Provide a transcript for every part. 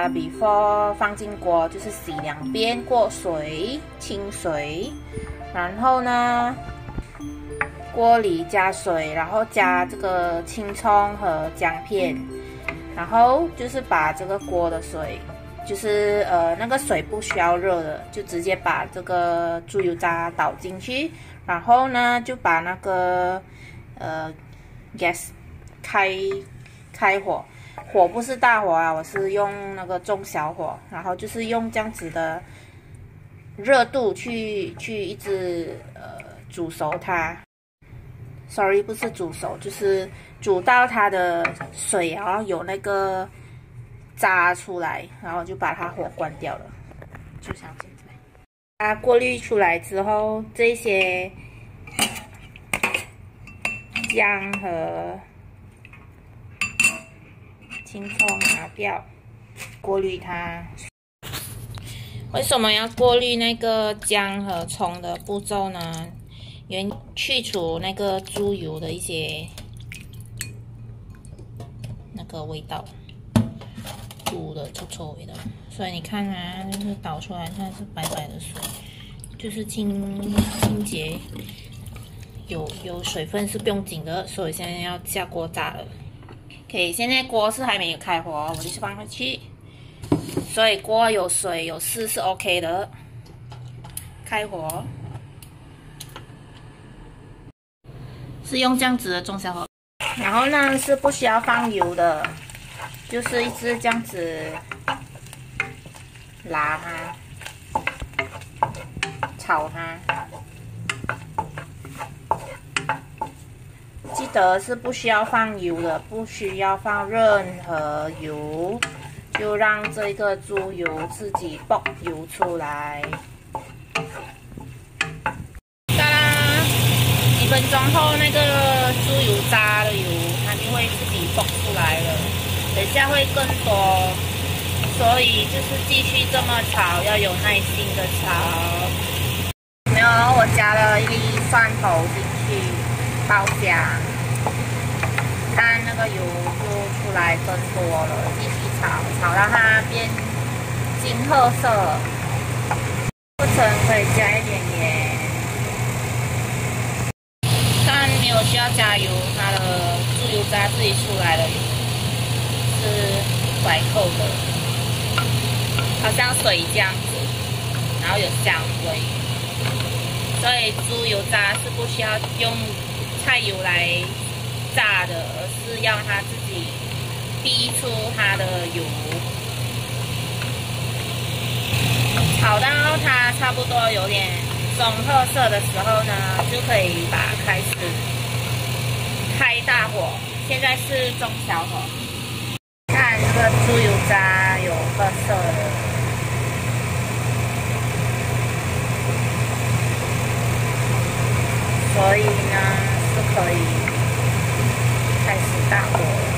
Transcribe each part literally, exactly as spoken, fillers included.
啊 ，before 放进锅就是洗两遍过水，清水，然后呢，锅里加水，然后加这个青葱和姜片，然后就是把这个锅的水，就是呃那个水不需要热的，就直接把这个猪油渣倒进去，然后呢就把那个呃 gas 开开火。 火不是大火啊，我是用那个中小火，然后就是用这样子的热度去去一直呃煮熟它。Sorry， 不是煮熟，就是煮到它的水啊有那个渣出来，然后就把它火关掉了，就像现在。它过滤出来之后，这些姜和 青葱拿掉，过滤它。为什么要过滤那个姜和葱的步骤呢？因为去除那个猪油的一些那个味道，猪的臭臭味道。所以你看啊，就是倒出来，它是白白的水，就是清清洁，有有水分是不用紧的。所以现在要下锅炸了。 OK， 现在锅是还没有开火，我就放回去。所以锅有水有湿是 OK 的。开火，是用这样子的中小火。然后呢是不需要放油的，就是一直这样子拉它，炒它。 记得是不需要放油的，不需要放任何油，就让这个猪油自己爆油出来。当然，几分钟后那个猪油渣的油它就会自己爆出来了，等下会更多，所以就是继续这么炒，要有耐心的炒。没有，我加了一粒蒜头进去爆香。 但那个油就出来更多了，继续炒，炒到它变金褐色。不成可以加一点盐，但没有需要加油，它的猪油渣自己出来的油是白扣的，好像水这样子，然后有香味，所以猪油渣是不需要用菜油来 炸的，而是要它自己逼出它的油，炒到它差不多有点棕褐色的时候呢，就可以把它开始开大火。现在是中小火，看这个猪油渣有褐色的，所以呢是可以 开始大火，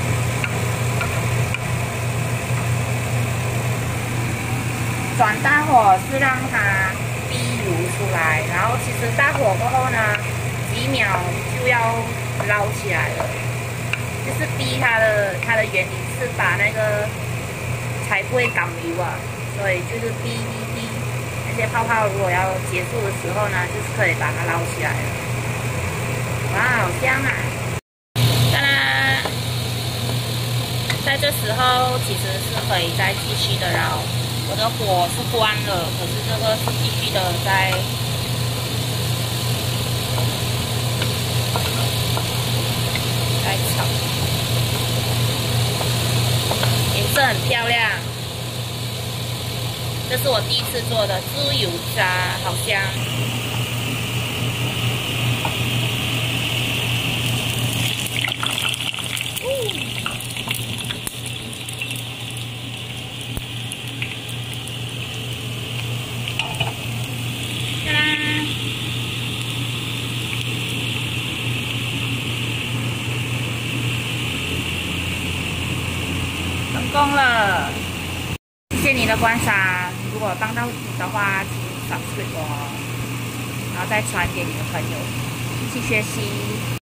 转大火是让它逼油出来，然后其实大火过后呢，几秒就要捞起来了。就是逼它的它的原理是把那个才不会港油啊，所以就是逼逼逼，那些泡泡如果要结束的时候呢，就是可以把它捞起来了。哇，好香啊！ 在这时候其实是可以再继续的绕，我的火是关了，可是这个是继续的在在炒，颜色很漂亮。这是我第一次做的猪油渣，好香。嗯 成功了，谢谢你的观赏。如果帮到你的话，请 subscribe 我，然后再传给你的朋友一起学习。